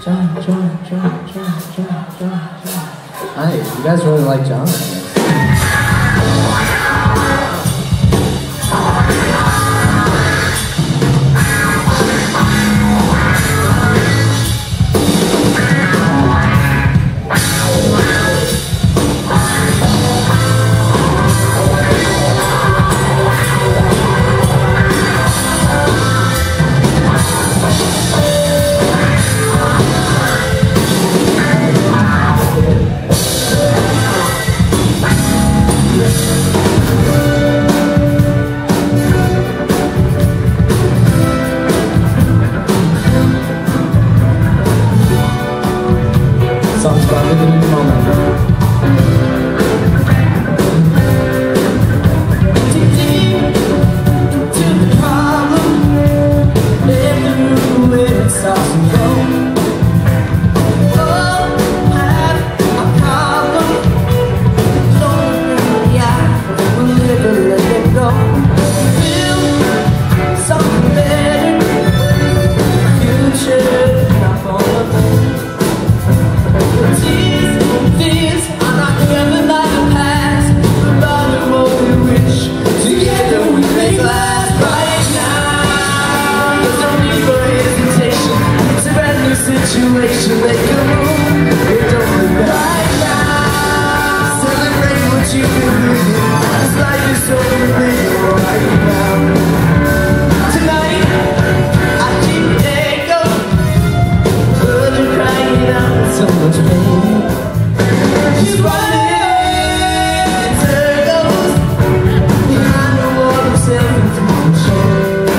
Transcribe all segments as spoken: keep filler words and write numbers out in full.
John, John, John, John, John, John, John. Hey, you guys really like John? Songs about living in the moment. Deep, deep into the problem, let the room where it starts to go. Oh, have a problem, look in the eye, we'll never let it go. Feel something better, future not for the Tears, tears are not coming by the past. About the more we wish, together we make last. Right now, there's no need for hesitation. It's a brand new situation. Make a move, it don't look bad. Right now, celebrate what you've been doing. This life is so big right now. Tonight, I keep the echo, but you're crying out with so much pain. She's running in circles, behind the wall of self-control.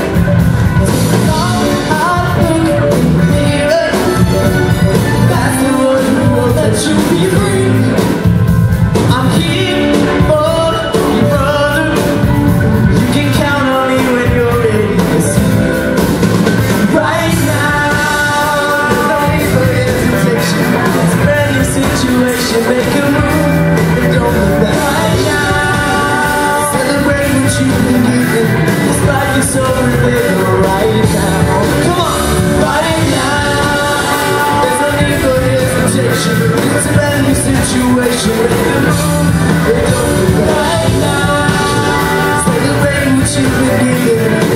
I look in the mirror, that's the one who won't let you be free. I'm here for you, brother. You can count on me when you're ready to see. Right now, no need for hesitation. It's a brand new situation. Make a move, and don't look back. Right now, celebrate what you've been given. This life is so real right now. Come on, right now. There's no need for hesitation. It's a brand new situation. Make a move, and don't look back. Right now, celebrate what you've been given.